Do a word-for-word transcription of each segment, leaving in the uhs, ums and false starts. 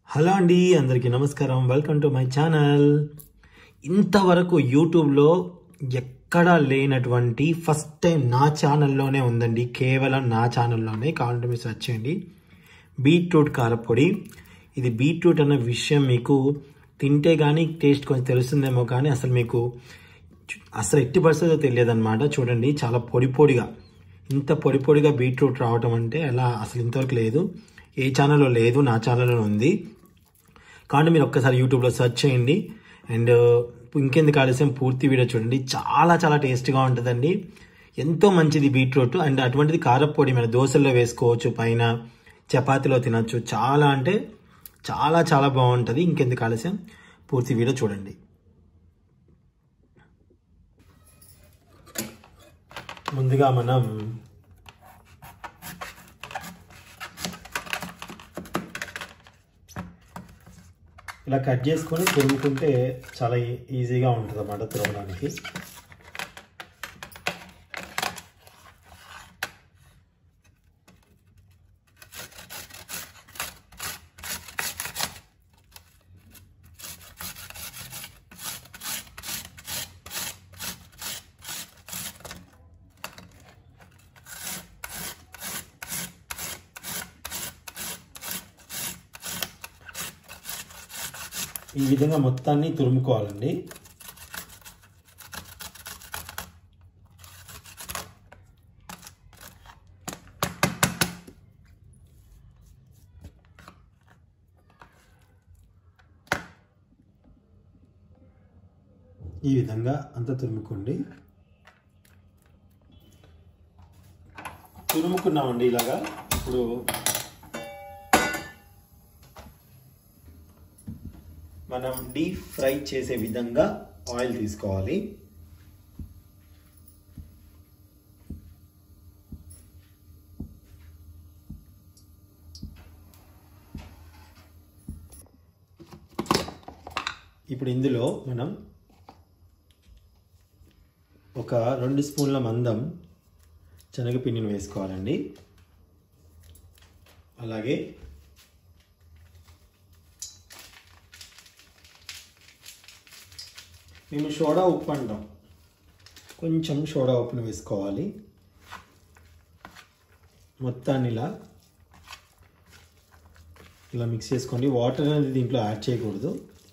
Hello అండి, అందరికీ నమస్కారం. Welcome to my channel. ఇంతవరకు యూట్యూబ్లో ఎక్కడా లేనటువంటి ఫస్ట్ టైం నా ఛానల్లోనే ఉందండి. కేవలం నా ఛానల్లోనే. కావాలంటే మీరు సెర్చ్ చేయండి, బీట్రూట్ కారపొడి. ఇది బీట్రూట్ అన్న విషయం మీకు తింటే కానీ టేస్ట్ కొంచెం తెలుస్తుందేమో, కానీ అసలు మీకు అసలు ఎట్టి పరిస్థితిలో తెలియదు అనమాట. చూడండి, చాలా పొడి పొడిగా, ఇంత పొడి పొడిగా బీట్రూట్ రావటం అంటే అలా అసలు ఇంతవరకు లేదు. ఏ ఛానల్లో లేదు, నా ఛానల్లో ఉంది. కాబట్టి మీరు ఒక్కసారి యూట్యూబ్లో సెర్చ్ చేయండి. అండ్ ఇంకెందుకు ఆలస్యం, పూర్తి వీడియో చూడండి. చాలా చాలా టేస్ట్గా ఉంటుందండి. ఎంతో మంచిది బీట్రూట్. అండ్ అటువంటిది కారపొడి మన దోశల్లో వేసుకోవచ్చు, పైన చపాతీలో తినచ్చు. చాలా అంటే చాలా చాలా బాగుంటుంది. ఇంకెందుకు ఆలస్యం, పూర్తి వీడియో చూడండి. ముందుగా మనం ఇలా కట్ చేసుకొని తురుముకుంటే చాలా ఈజీగా ఉంటుంది అన్నమాట తురమడానికి. ఈ విధంగా మొత్తాన్ని తురుముకోవాలండి. ఈ విధంగా అంతా తురుముకోండి. తురుముకున్నామండి ఇలాగా. ఇప్పుడు మనం డీప్ ఫ్రై చేసే విధంగా ఆయిల్ తీసుకోవాలి. ఇప్పుడు ఇందులో మనం ఒక రెండు స్పూన్ల మందం శనగపిండిని వేసుకోవాలండి. అలాగే మేము సోడా ఉప్పు అంటాం, కొంచెం సోడా ఉప్పును వేసుకోవాలి. మొత్తాన్ని ఇలా ఇలా మిక్స్ చేసుకోండి. వాటర్ అనేది దీంట్లో యాడ్ చేయకూడదు.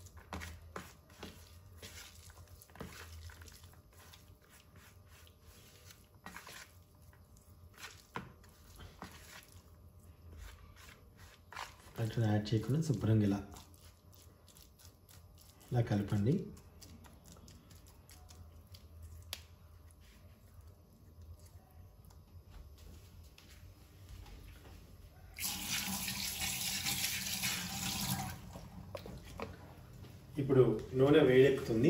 వాటర్ యాడ్ చేయకుండా శుభ్రంగా ఇలా ఇలా కలపండి. ఇప్పుడు నూనె వేడెక్కుతుంది.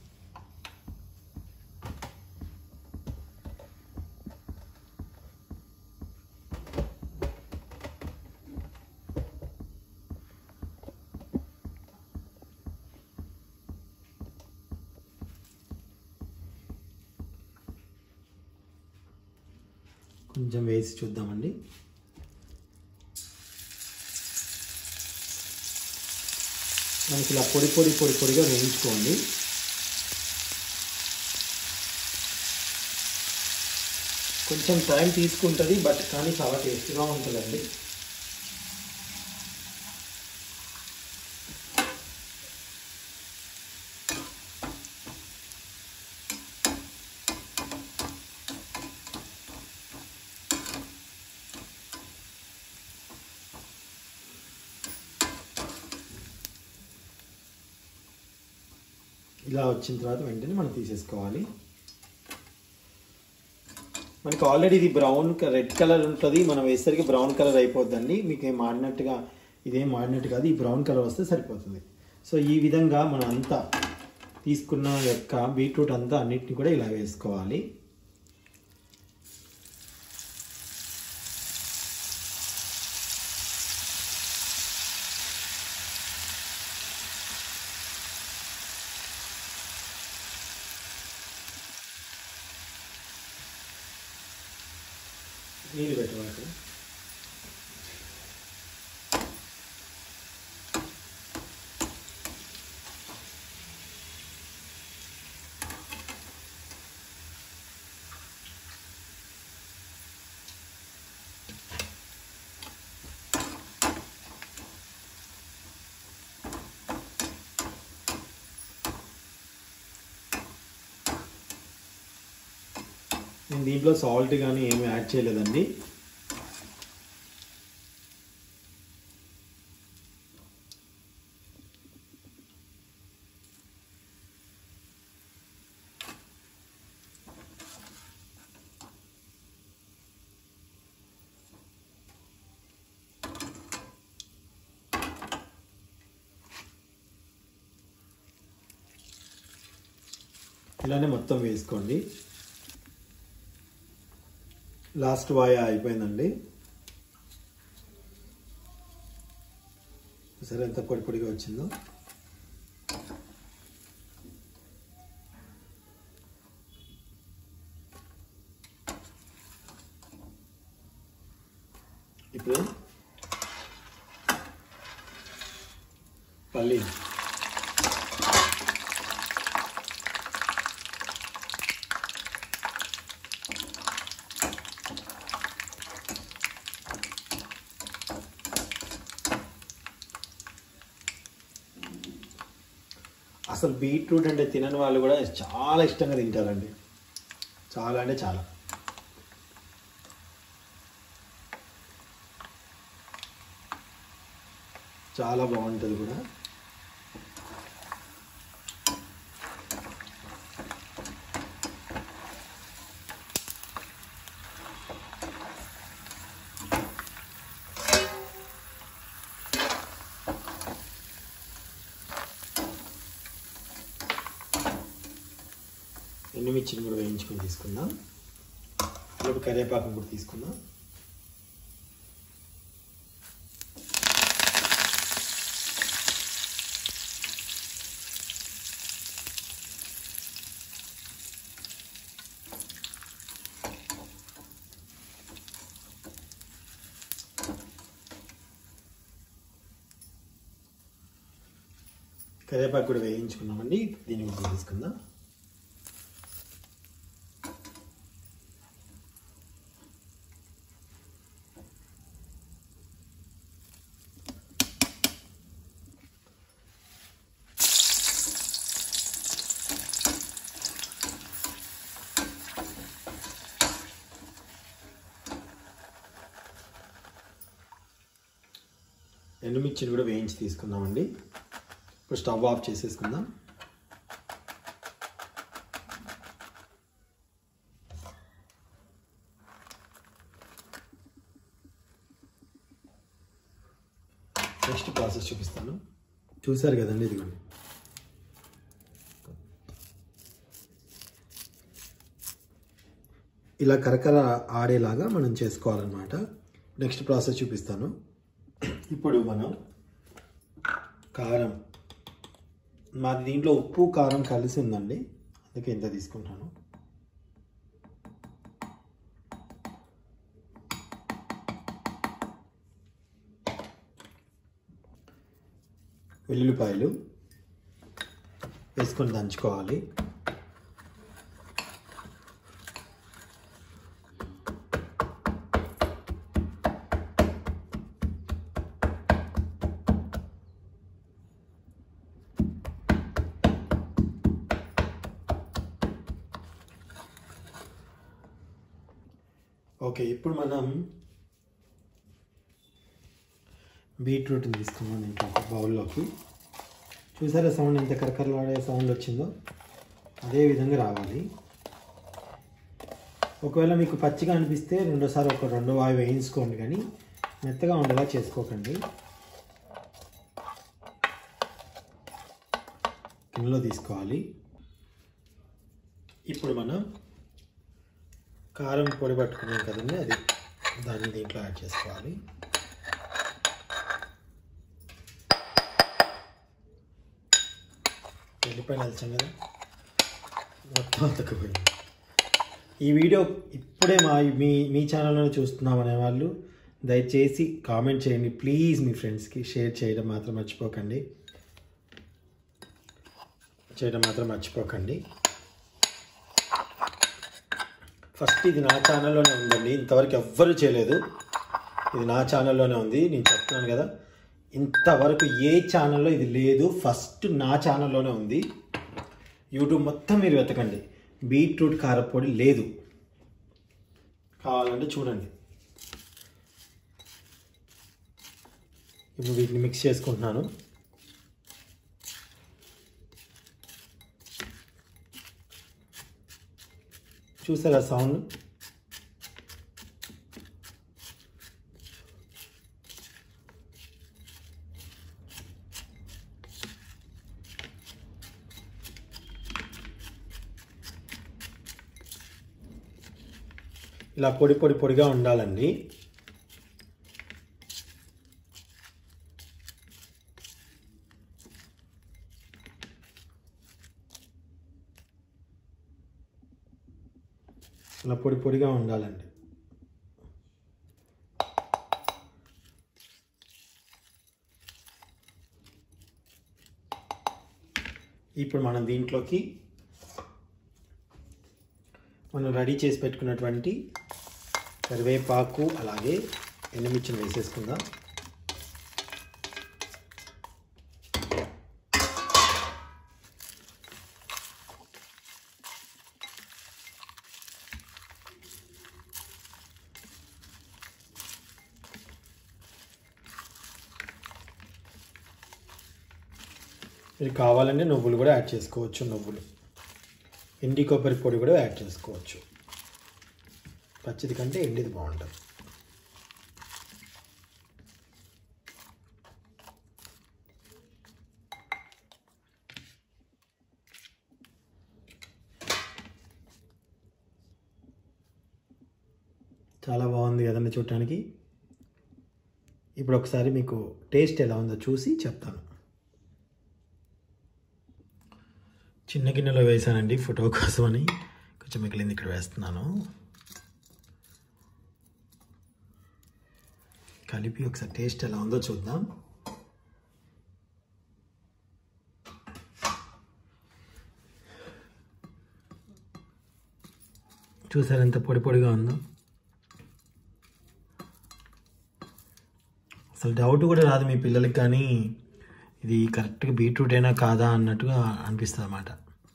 కొంచెం వేసి చూద్దామండి. మనకి ఇలా పొడి పొడి పొడి పొడిగా వేయించుకోండి. కొంచెం టైం తీసుకుంటుంది, బట్ కానీ చాలా టేస్ట్గా ఉంటుందండి. ఇలా వచ్చిన తర్వాత వెంటనే మనం తీసేసుకోవాలి. మనకి ఆల్రెడీ ఇది బ్రౌన్ రెడ్ కలర్ ఉంటుంది, మనం వేసరికి బ్రౌన్ కలర్ అయిపోద్దండి. మీకు ఏం మాడినట్టుగా ఇదేం మాడినట్టు కాదు, ఈ బ్రౌన్ కలర్ వస్తే సరిపోతుంది. సో ఈ విధంగా మనం అంతా తీసుకున్న యొక్క బీట్రూట్ అంతా అన్నిటిని కూడా ఇలా వేసుకోవాలి. నీళ్ళు పెట్టవాలి. నేను దీంట్లో సాల్ట్ కానీ ఏమి యాడ్ చేయలేదండి. ఇలానే మొత్తం వేసుకోండి. లాస్ట్ వాయ అయిపోయిందండి. సరే ఎంత పొడి పొడిగా వచ్చిందో. ఇప్పుడు పల్లి అసలు బీట్రూట్ అంటే తినని వాళ్ళు కూడా చాలా ఇష్టంగా తింటారండి. చాలా అంటే చాలా. చాలా బాగుంటుంది కూడా. ఎండుమిర్చిని కూడా వేయించుకొని తీసుకుందాం. ఇప్పుడు కరివేపాకు కూడా తీసుకుందాం. కరివేపాకు కూడా వేయించుకున్నామండి. దీన్ని కూడా తీసుకుందాం. ఎండుమిర్చిని కూడా వేయించి తీసుకుందామండి. ఇప్పుడు స్టవ్ ఆఫ్ చేసేసుకుందాం. నెక్స్ట్ ప్రాసెస్ చూపిస్తాను. చూసారు కదండి, ఇదిగోండి. ఇలా కరకర ఆడేలాగా మనం చేసుకోవాలన్నమాట. నెక్స్ట్ ప్రాసెస్ చూపిస్తాను. ఇప్పుడు మనం కారం, మాది దీంట్లో ఉప్పు కారం కలిసి ఉందండి, అందుకే ఇంత తీసుకుంటాను. వెల్లుల్లిపాయలు వేసుకొని దంచుకోవాలి. ఓకే, ఇప్పుడు మనం బీట్రూట్ని తీసుకున్నాం ఇంకా బౌల్లోకి. చూసారా సౌండ్ ఎంత కరకరలాడే సౌండ్ వచ్చిందో? అదే విధంగా రావాలి. ఒకవేళ మీకు పచ్చిగా అనిపిస్తే రెండోసారి ఒక రెండు వాయి వేయించుకోండి, కానీ మెత్తగా ఉండేలా చేసుకోకండి. గిన్నెలో తీసుకోవాలి. ఇప్పుడు మనం కారం పొడి పట్టుకున్నాం కదండి, అది దాన్ని దీంట్లో యాడ్ చేసుకోవాలి. వెళ్ళిపోయిన వెళ్తాం కదా, మొత్తం అతకపోయింది. ఈ వీడియో ఇప్పుడే మా మీ మీ ఛానల్లో చూస్తున్నామనే వాళ్ళు దయచేసి కామెంట్ చేయండి ప్లీజ్. మీ ఫ్రెండ్స్కి షేర్ చేయడం మాత్రం మర్చిపోకండి చేయడం మాత్రం మర్చిపోకండి ఫస్ట్ ఇది నా ఛానల్లోనే ఉందండి, ఇంతవరకు ఎవ్వరూ చేయలేదు. ఇది నా ఛానల్లోనే ఉంది, నేను చెప్తున్నాను కదా. ఇంతవరకు ఏ ఛానల్లో ఇది లేదు, ఫస్ట్ నా ఛానల్లోనే ఉంది. యూట్యూబ్ మొత్తం మీరు వెతకండి, బీట్రూట్ కారపొడి లేదు. కావాలంటే చూడండి. ఇప్పుడు వీటిని మిక్స్ చేసుకుంటున్నాను. చూసారా సౌండ్? ఇలా పొడి పొడి పొడిగా ఉండాలండి. ఇలా పొడి పొడిగా ఉండాలండి. ఇప్పుడు మనం దీంట్లోకి మనం రెడీ చేసి పెట్టుకున్నటువంటి కరివేపాకు అలాగే ఎండుమిర్చిని వేసేసుకుందాం. మీరు కావాలంటే నువ్వులు కూడా యాడ్ చేసుకోవచ్చు. నువ్వులు, ఎండి కొబ్బరి పొడి కూడా యాడ్ చేసుకోవచ్చు. పచ్చిది కంటే ఎండిది బాగుంటుంది. చాలా బాగుంది కదండి చూడటానికి. ఇప్పుడు ఒకసారి మీకు టేస్ట్ ఎలా ఉందో చూసి చెప్తాను. చిన్న గిన్నెలో వేసానండి ఫోటో కోసమని, కొంచెం మిగిలింది ఇక్కడ వేస్తున్నాను. కలిపి ఒకసారి టేస్ట్ ఎలా ఉందో చూద్దాం. చూసారు ఎంత పొడి పొడిగా ఉందో? అసలు డౌట్ కూడా రాదు మీ పిల్లలకి, కానీ ఇది కరెక్ట్గా బీట్రూట్ అయినా కాదా అన్నట్టుగా అనిపిస్తుంది అన్నమాట.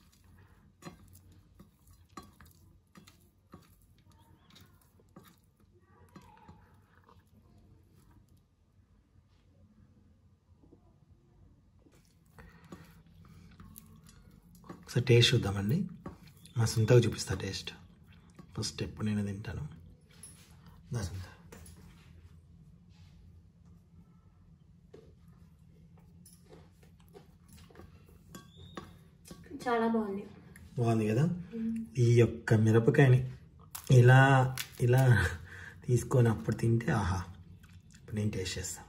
ఒకసారి టేస్ట్ చూద్దామండి. మా సొంతగా చూపిస్తా టేస్ట్. ఫస్ట్ ఎప్పుడు నేను తింటాను. నా సొంత చాలా బాగుంది. బాగుంది కదా? ఈ యొక్క మిరపకాయని ఇలా ఇలా తీసుకొని అప్పుడు తింటే ఆహా. ఇప్పుడు నేను టేస్ట్ చేస్తాను.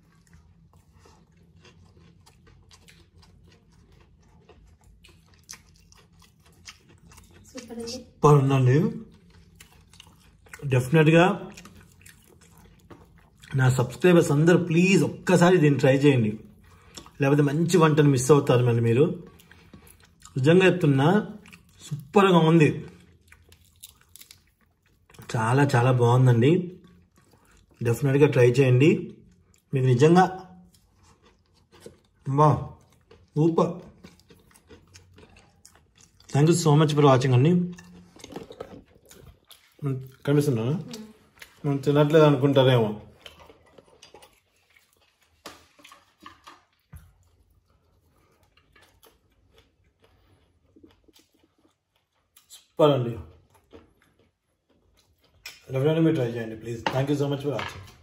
సూపర్ ఉందండి. డెఫినెట్గా నా సబ్స్క్రైబర్స్ అందరూ ప్లీజ్ ఒక్కసారి దీన్ని ట్రై చేయండి, లేకపోతే మంచి వంటను మిస్ అవుతారు. మళ్ళీ మీరు నిజంగా చెప్తున్నా, సూపర్గా ఉంది. చాలా చాలా బాగుందండి. డెఫినెట్గా ట్రై చేయండి. మీకు నిజంగా బా super. Thank you so much for watching అండి. కనిపిస్తున్నాను మనం తినట్లేదు అనుకుంటారేమో. సూపర్ అండి. డెఫినెట్గా మీరు ట్రై చేయండి please. Thank you so much for watching.